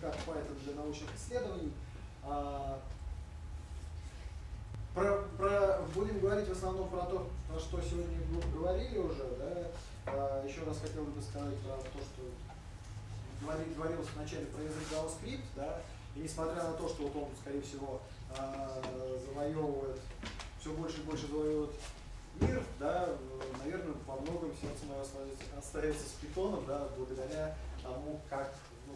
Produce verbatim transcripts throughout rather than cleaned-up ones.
как Python для научных исследований. Про, про, будем говорить в основном про то, про что сегодня говорили уже. Да? Еще раз хотел бы сказать про то, что говорил, говорилось вначале про язык JavaScript. Да? И несмотря на то, что вот он, скорее всего, завоевывает, все больше и больше завоевывает мир, да, наверное, во многом сердце мое остается с Python, да, благодаря тому, как, ну,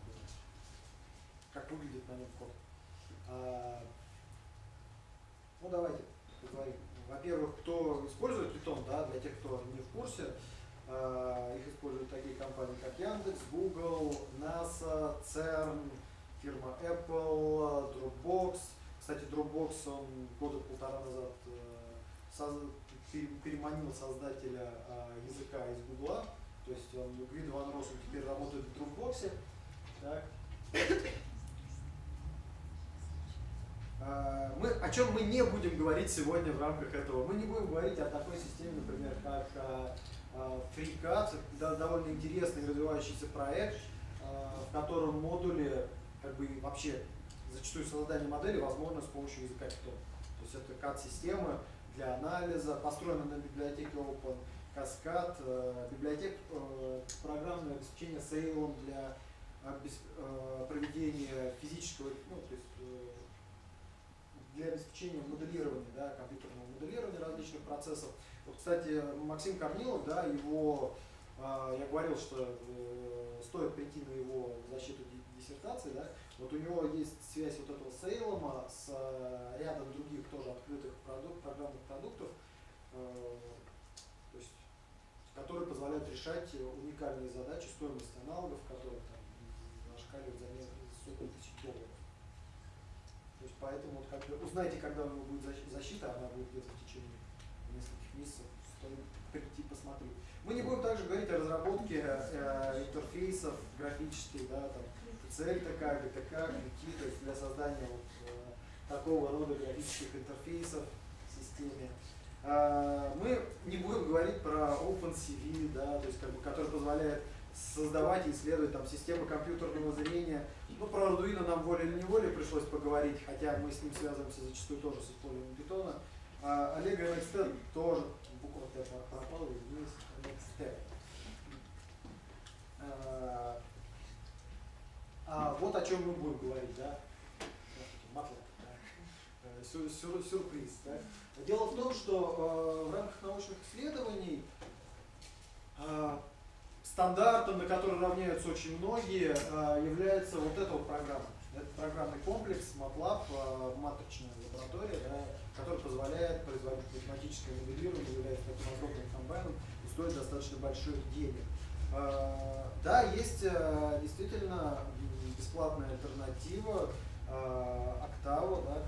как выглядит на нем код. А, ну, давайте поговорим. Во-первых, кто использует Python, да, для тех, кто не в курсе, а, их используют такие компании, как Яндекс, Google, NASA, церн, фирма Apple, Dropbox. Кстати, Dropbox, он года полтора назад переманил создателя а, языка из Гугла, то есть он, Гвидо Ван Россум теперь работает в Dropbox. Так. А, мы, о чем мы не будем говорить сегодня в рамках этого? Мы не будем говорить о такой системе, например, как а, а, FreeCAD, да, довольно интересный развивающийся проект, а, в котором модули, как бы вообще зачастую создание модели возможно с помощью языка Python. То есть это кад-системы для анализа, построена на библиотеке Open Cascade, э, библиотек э, программного обеспечения Salem для обесп... э, проведения физического, ну, то есть э, для обеспечения моделирования, да, компьютерного моделирования различных процессов. Вот, кстати, Максим Корнилов, да, его, э, я говорил, что э, стоит прийти на его защиту диссертации, да, вот у него есть связь вот этого Сейлома с э, рядом других тоже открытых продукт, программных продуктов, э, то есть, которые позволяют решать уникальные задачи, стоимость аналогов, которые там зашкаливают за несколько сотен тысяч долларов. То есть поэтому вот, как бы, узнайте, когда у него будет защита, она будет где-то в течение нескольких месяцев, стоит прийти посмотреть. Мы не будем также говорить о разработке э, интерфейсов графических, да, там, си эл ти кей, джи ти кей, кью ти, то есть для создания вот, э, такого рода графических интерфейсов в системе. Э, мы не будем говорить про OpenCV, да, то есть, как бы, который позволяет создавать и исследовать там, системы компьютерного зрения. Ну, про Arduino нам волей или неволей пришлось поговорить, хотя мы с ним связываемся зачастую тоже с использованием Python. Э, Олега эн икс ти тоже, буква Т пропала, есть эн икс ти. Э, А вот о чем мы будем говорить, да? MATLAB, да? Сюр, сюр, сюрприз, да? Дело в том, что э, в рамках научных исследований э, стандартом, на который равняются очень многие, э, является вот эта вот программа. Это программный комплекс MATLAB, э, матричная лаборатория, да, который позволяет производить математическое моделирование, является таким огромным комбайном и стоит достаточно больших денег. Э, да, есть э, действительно бесплатная альтернатива э, Octavo, да,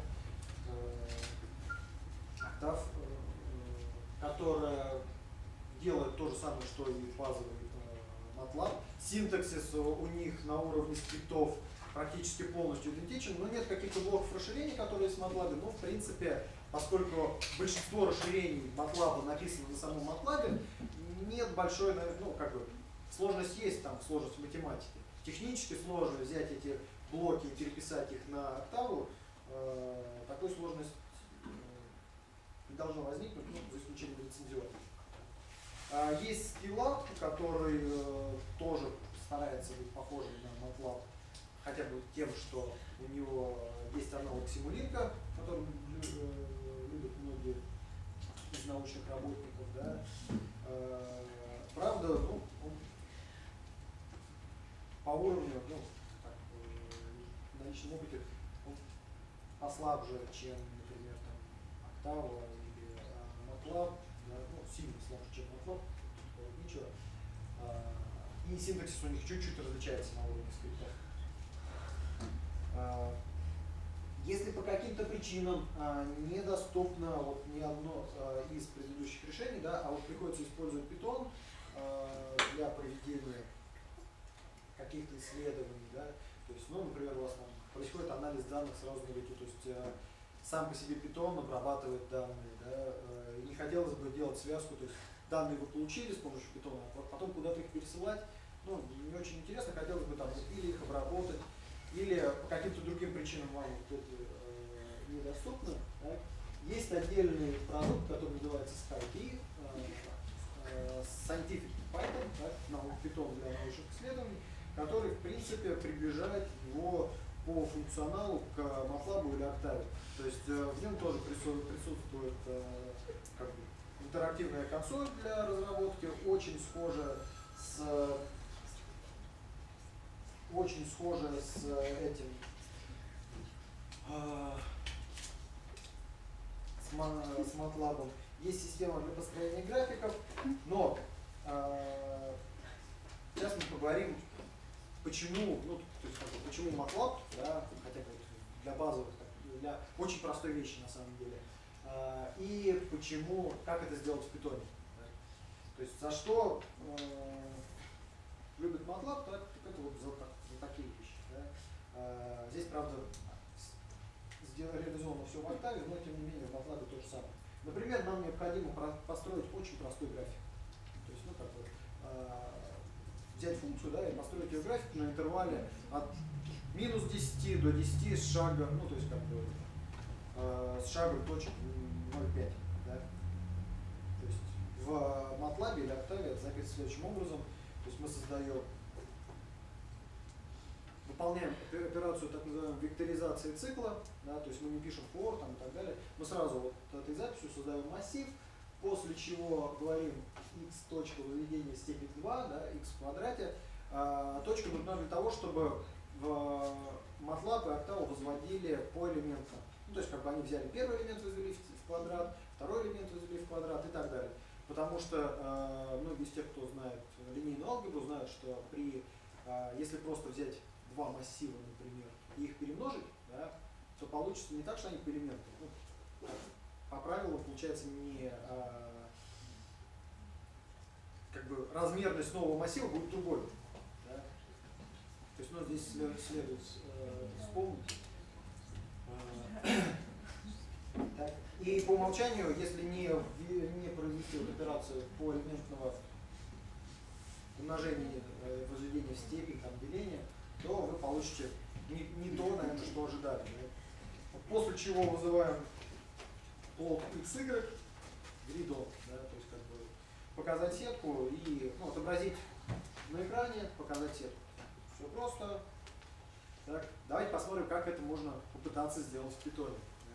э, Octave, э, которая делает то же самое, что и базовый э, MATLAB. Синтаксис у них на уровне скриптов практически полностью идентичен, но нет каких-то блоков расширений, которые есть в MATLAB, но в принципе, поскольку большинство расширений MATLAB написано на самом MATLAB, нет большой, ну, как бы, сложность есть там, сложность математики. Технически сложно взять эти блоки и переписать их на октаву. Э, такой сложность э, не должно возникнуть, ну, за исключением лицензионных. А есть Scilab, который э, тоже старается быть похожим на MATLAB, хотя бы тем, что у него есть аналог Simulink, который э, любят многие из научных работников. Да. Э, правда, ну, он по уровню, ну, так, на личном опыте, он послабже, чем, например, там, Octavo или а, MATLAB, да, ну, сильно слабже, чем MATLAB, тут ничего. А, и синтаксис у них чуть-чуть различается на уровне скриптов. А, если по каким-то причинам а, недоступно вот, ни одно а, из предыдущих решений, да, а вот приходится использовать Python а, для проведения каких-то исследований, да, то есть, ну, например, у вас там происходит анализ данных сразу на лету, то есть э, сам по себе Python обрабатывает данные, да, э, и не хотелось бы делать связку, то есть данные вы получили с помощью Python, а потом куда-то их пересылать, ну, не очень интересно, хотелось бы там или их обработать, причинам вам вот это э, недоступно. Так. Есть отдельный продукт, который называется SkyPy, э, э, Scientific Python, так, Python для научных исследований, который в принципе приближает его по функционалу к MATLAB или Octave. То есть э, в нем тоже присутствует э, как бы, интерактивная консоль для разработки, очень схожа с очень схожа с этим э, с, с MATLAB. Есть система для построения графиков, но э, сейчас мы поговорим, почему, ну, то есть, почему MATLAB, да, хотя бы для базовых, для очень простой вещи на самом деле, э, и почему, как это сделать в Python. Да. То есть за что э, любит MATLAB, так, так это вот за, за такие вещи. Да. Э, здесь, правда, реализовано все в Octave, но тем не менее в MATLAB то же самое. Например, нам необходимо построить очень простой график. То есть, ну, как бы, э, взять функцию, да, и построить ее график на интервале от минус десяти до десяти с шагом, ну, то есть, как бы, э, с шагом точек ноль целых пять десятых. Да. То есть в MATLAB или Octave это записано следующим образом. То есть мы создаем, выполняем операцию так называемой векторизации цикла, да, то есть мы не пишем for там, и так далее. Мы сразу вот этой записью создаем массив, после чего говорим x точка возведения степень два, да, x в квадрате. А, точка нужна для того, чтобы в MATLAB и Octave возводили поэлементно. Ну, то есть как бы они взяли первый элемент, возвели в квадрат, второй элемент возвели в квадрат и так далее. Потому что э, многие из тех, кто знает линейную алгебру, знают, что при, э, если просто взять два массива, например, и их перемножить, да, то получится не так, что они поэлементны. Ну, по правилу получается не э, как бы размерность нового массива будет другой. Да? То есть, ну, здесь следует э, вспомнить. Так. И по умолчанию, если не, не произвести вот операцию по элементного умножения, э, возведения в степень, там, деления, то вы получите не, не то, наверное, что ожидали. Да? После чего вызываем плод xy, гридо, да, то есть как бы показать сетку и, ну, отобразить на экране, показать сетку. Все просто. Так, давайте посмотрим, как это можно попытаться сделать в Python.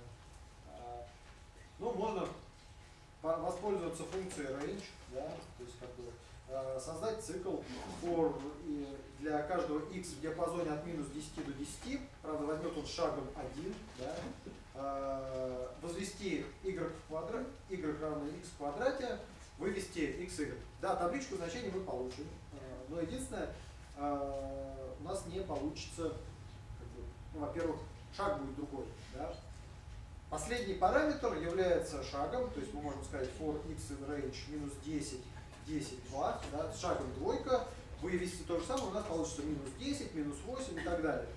Ну, можно воспользоваться функцией range, да, то есть как бы создать цикл for для каждого x в диапазоне от минус десяти до десяти, правда, возьмет он шагом один, да, возвести y в квадрат, y равно x в квадрате, вывести xy. Да, табличку значений мы получим, но единственное, у нас не получится, как бы, ну, во-первых, шаг будет другой. Да. Последний параметр является шагом, то есть мы можем сказать for x in range минус десять, десять, два, да, с шагом двойка, вывести то же самое, у нас получится минус десять, минус восемь и так далее.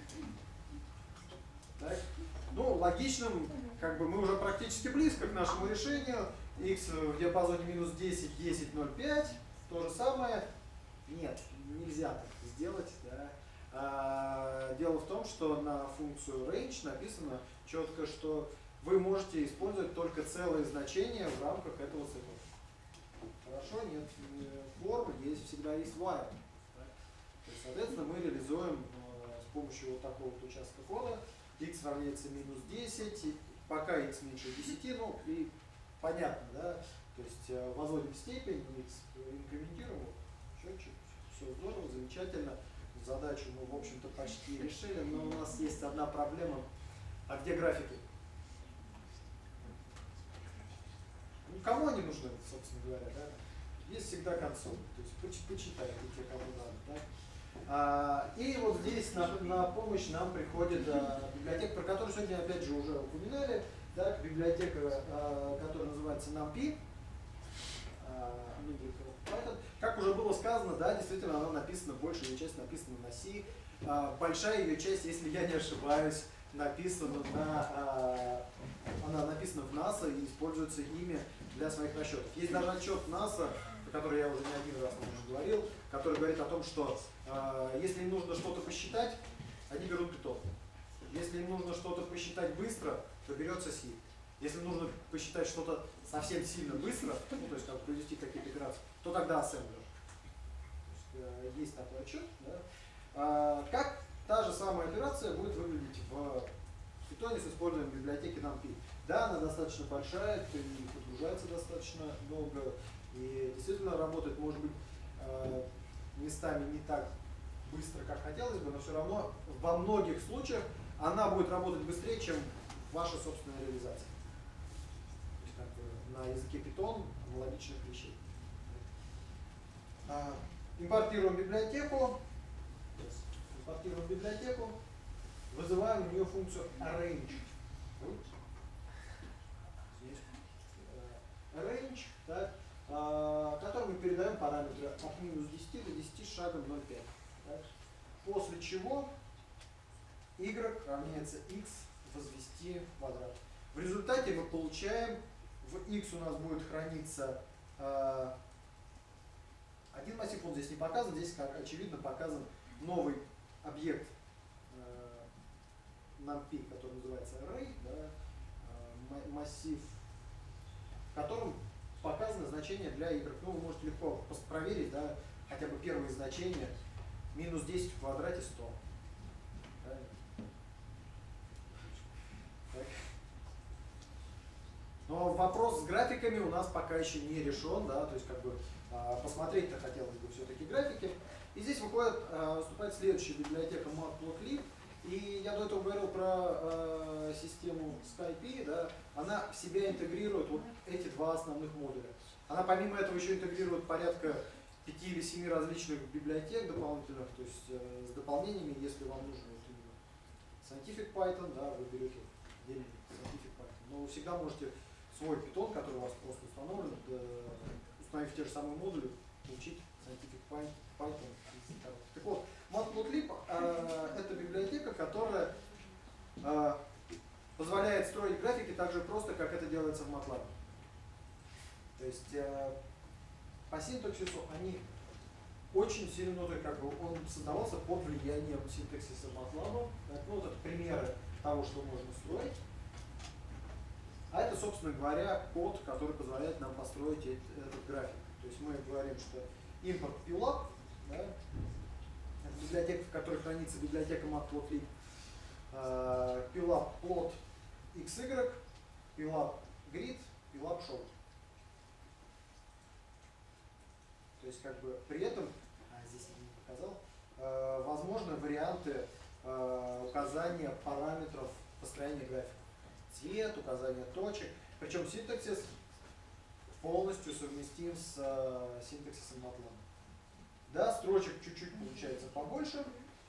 Так. Ну, логичным, как бы мы уже практически близко к нашему решению. X в диапазоне минус десять, десять, ноль, пять, то же самое. Нет, нельзя так сделать. Да. А, дело в том, что на функцию range написано четко, что вы можете использовать только целые значения в рамках этого цикла. Хорошо? Нет, for есть, всегда есть while. Да? То есть, соответственно, мы реализуем э, с помощью вот такого вот участка кода x равняется минус десять, пока x меньше десяти, ну и понятно, да? То есть э, возводим степень, x инкрементируем, счетчик, все здорово, замечательно. Задачу мы, в общем-то, почти решили, но у нас есть одна проблема. А где графики? Ну, кому они нужны, собственно говоря, да? Есть всегда консоль, то есть почитайте те, кому надо. Да? А, и вот здесь на, на помощь нам приходит а, библиотека, про которую сегодня опять же уже упоминали, да, библиотека, а, которая называется NumPy. А, Python. Как уже было сказано, да, действительно она написана, большая ее часть написана на C. А, большая ее часть, если я не ошибаюсь, написана на, а, она написана в NASA и используется ими для своих расчетов. Есть даже отчет NASA, про который я уже не один раз уже говорил, который говорит о том, что а, если им нужно что-то посчитать, они берут Python. Если им нужно что-то посчитать быстро, то берется си. Если нужно посчитать что-то совсем сильно быстро, ну, то есть как провести какие-то операции, то тогда ассемблер. То есть, э, есть такой отчет. Да? А, как та же самая операция будет выглядеть в Python с использованием библиотеки NumPy? Да, она достаточно большая, и подгружается достаточно долго, и действительно работает, может быть, э, местами не так быстро, как хотелось бы, но все равно во многих случаях она будет работать быстрее, чем ваша собственная реализация. То есть, как бы, на языке Python аналогичных вещей. А, импортируем библиотеку. Импортируем библиотеку. Вызываем в нее функцию arrange. Здесь. Arrange, так, а, которой мы передаем параметры от минус десяти до десяти с шагом ноль целых пять. После чего y равняется x возвести в квадрат. В результате мы получаем, в x у нас будет храниться э, один массив, он здесь не показан, здесь, как очевидно, показан новый объект э, NumPy, который называется array, да, э, массив, в котором показано значение для y. Ну, вы можете легко проверить, да, хотя бы первые значения. Минус десять в квадрате сто. Но вопрос с графиками у нас пока еще не решен, да, то есть как бы посмотреть-то хотелось бы все-таки графики. И здесь выходит, выступает следующая библиотека matplotlib. И я до этого говорил про э, систему SkyPy, да, она в себя интегрирует вот эти два основных модуля. Она помимо этого еще интегрирует порядка пяти или семи различных библиотек дополнительных, то есть э, с дополнениями, если вам нужен вот именно Scientific Python, да, вы берете отдельный Scientific Python. Но вы всегда можете свой Python, который у вас просто установлен, да, установив те же самые модули, получить Scientific Python. Так вот, matplotlib э, это библиотека, которая э, позволяет строить графики так же просто, как это делается в MATLAB. То есть э, по синтаксису они очень сильно, ну, как бы он создавался под влиянием синтаксиса MATLAB. Ну, вот это примеры того, что можно строить. А это, собственно говоря, код, который позволяет нам построить этот график. То есть мы говорим, что импорт pylab, да, это библиотека, в которой хранится библиотека matplotlib, uh, pylab plot xy, pylab grid, pylab show. То есть как бы при этом, а здесь я не показал, uh, возможны варианты uh, указания параметров построения графика. Цвет, указание точек. Причем синтаксис полностью совместим с uh, синтаксисом MATLAB. Да, строчек чуть-чуть получается побольше,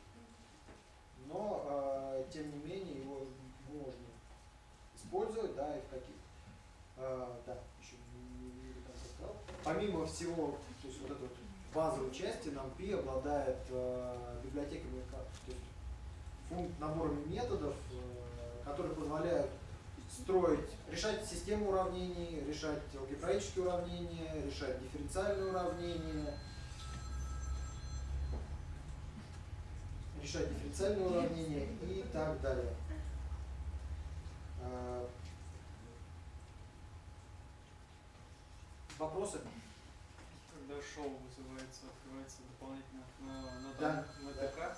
но э, тем не менее его можно использовать, да, и в каких. Э, да, еще не, не, не сказал. Помимо всего, то есть вот этой вот базовой части, NumPy обладает э, библиотеками, то есть функ, наборами методов, э, которые позволяют строить, решать систему уравнений, решать алгебраические уравнения, решать дифференциальные уравнения, решать дифференциальные уравнения и так далее. Вопросы? Когда шоу вызывается, открывается дополнительно на, на, да, на да. ТК,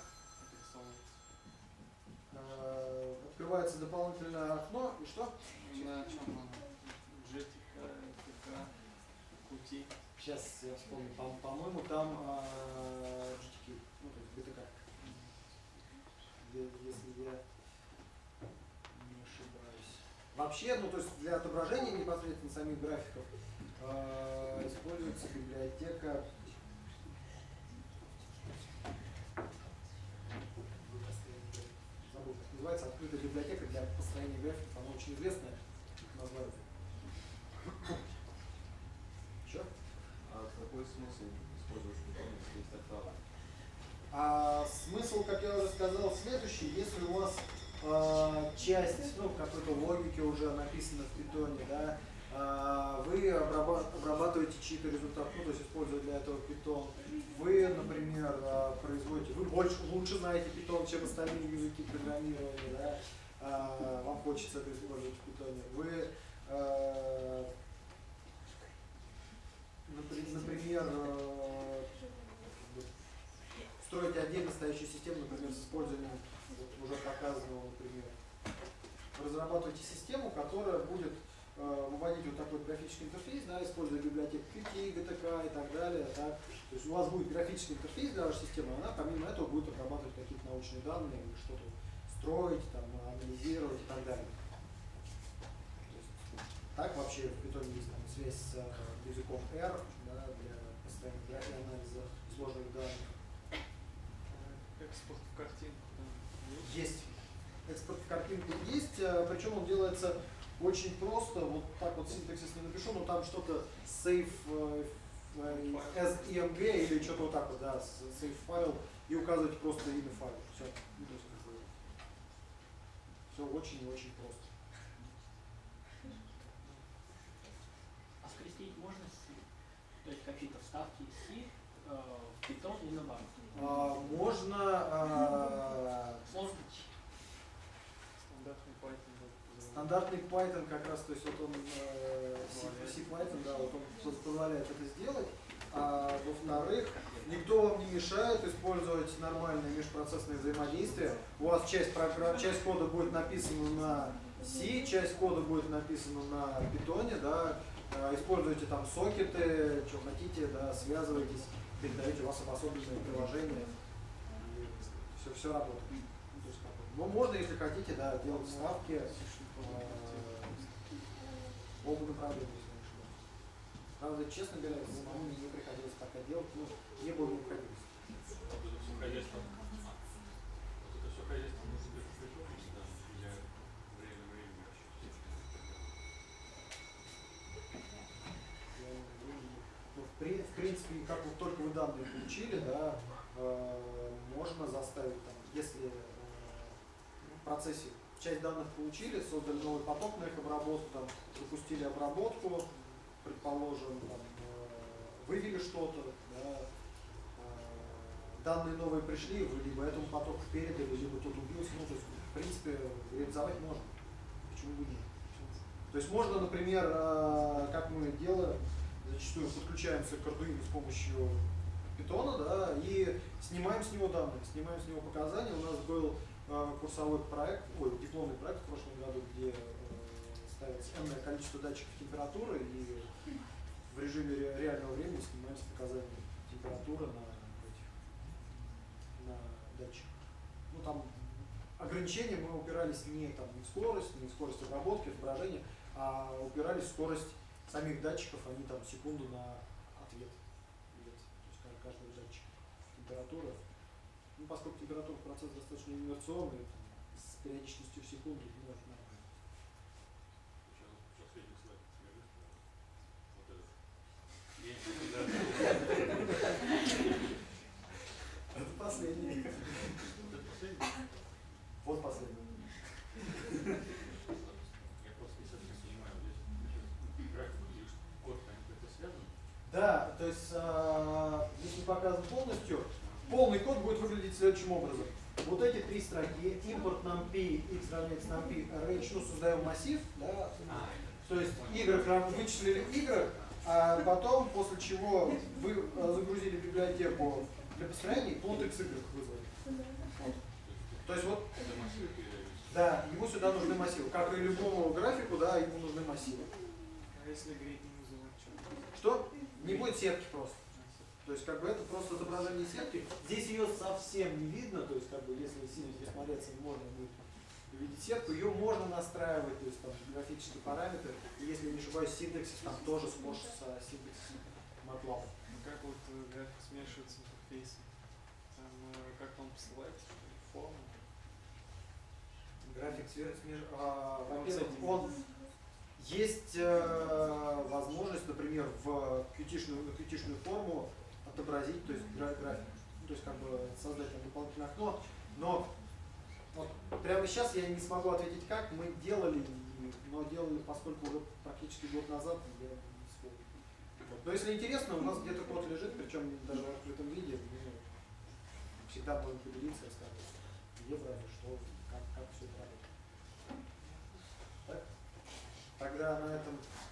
открывается дополнительное окно и что? На чем оно? джи ти кей, ТК, Qt. Сейчас я вспомню, по-моему, там а, джи ти кей, ну то есть би ти кей. Если я не ошибаюсь. Вообще, ну то есть для отображения непосредственно самих графиков э, используется библиотека забыл, как называется, открытая библиотека для построения графиков, она очень известная название. Что? А какой смысл использовать Python, если есть октава? А смысл, как я уже сказал, следующий. Если у вас э, часть, ну, какой-то логики уже написана в Python, да, вы обрабатываете чьи-то результаты, ну, то есть используя для этого Python. Вы, например, производите, вы больше, лучше знаете Python, чем остальные языки программирования, да? Вам хочется это использовать в Python. Вы, например, строите отдельно стоящую систему, например, с использованием вот, уже показанного, например. Вы разрабатываете систему, которая будет э, выводить вот такой графический интерфейс, да, используя библиотеку Qt, джи ти кей и так далее. Да. То есть у вас будет графический интерфейс для вашей системы, она помимо этого будет обрабатывать какие-то научные данные, что-то строить, там, анализировать и так далее. То есть, так вообще в Python есть там, связь с э, языком R, да, для построения графики, анализа сложных данных. Экспорт в картинку. Да. Есть. Экспорт в картинку есть, причем он делается очень просто, вот так вот синтаксис не напишу, но там что-то save as emg или что-то вот так вот, да, save файл, и указываете просто имя файла. Все. Все очень и очень просто. А скрестить можно C? То есть какие-то вставки C э, в Python и наоборот? А, можно... А, Сложно. Стандартный Python. Стандартный Python как раз, то есть вот он э, C Python, да, вот он позволяет это сделать. А во-вторых, никто вам не мешает использовать нормальное межпроцессное взаимодействие. У вас часть, программ, часть кода будет написана на C, часть кода будет написана на Python, да. Используйте там сокеты, что хотите, да, связывайтесь, передаете, у вас обособленное приложение, и все, все работает. Ну, можно, если хотите, да, делать вставки э, оба направления, если не ошибаюсь. Правда, честно говоря, самому мне не приходилось пока делать, ну, не было необходимости. Вот это все хозяйство, вот это все хозяйство может быть прикольно, да, для время времени вообще. Ну, в, при, в принципе, как вот только вы данные получили, да, э, можно заставить, там, если в процессе часть данных получили, создали новый поток на их обработку, там, запустили обработку, предположим, там, вывели что-то, да, данные новые пришли, вы либо этому потоку передали, либо тот убился, ну, то есть, в принципе, реализовать можно. Почему бы нет? То есть можно, например, как мы делаем, зачастую подключаемся к Arduino с помощью Python, да, и снимаем с него данные, снимаем с него показания. У нас был курсовой проект, ой, дипломный проект в прошлом году, где э, ставится энное количество датчиков температуры, и в режиме ре, реального времени снимается показания температуры на, этих, на датчиках. Ну, там ограничения мы упирались не, там, не в скорость, не в скорость обработки, отображения, а упирались в скорость самих датчиков, они там секунду на ответ. То есть каждый датчик температуры. Ну, поскольку температура процесс достаточно инерционный, с периодичностью в секунду, ну, это нормально. Это последний. Вот последний. Я просто не совсем понимаю, здесь график и код, это связано? Да, то есть, э, если показан полностью, полный код будет выглядеть следующим образом. Вот эти три строки, импорт numpy, x равняется numpy, range, ну, создаем массив, да, то есть y вычислили y, а потом, после чего вы загрузили библиотеку для построения, плод xy вызвали. Вот. То есть вот, да, ему сюда нужны массивы. Как и любому графику, да, ему нужны массивы. А если грейд не вызывать что? Что? Не будет сетки просто. То есть как бы это просто изображение сетки. Здесь ее совсем не видно, то есть как бы если сильно присмотреться, можно будет увидеть сетку. Ее можно настраивать, то есть там графические параметры. И если не ошибаюсь, синтаксис там тоже схож с синтаксисом MATLAB. Ну как вот график смешивается с интерфейсом? Там как он посылает форму? График смешивается. А, во-первых, он есть э, возможность, например, в Qt-шную, Qt-шную форму отобразить, то есть график, то есть как бы создать там дополнительное окно, но вот, прямо сейчас я не смогу ответить как, мы делали, но делали, поскольку уже практически год назад, я не вспомню. Вот. Но если интересно, у нас где-то код лежит, причем даже в открытом виде, мы всегда можем поделиться, рассказать, где брали, что, как, как все это работает. Так? Тогда на этом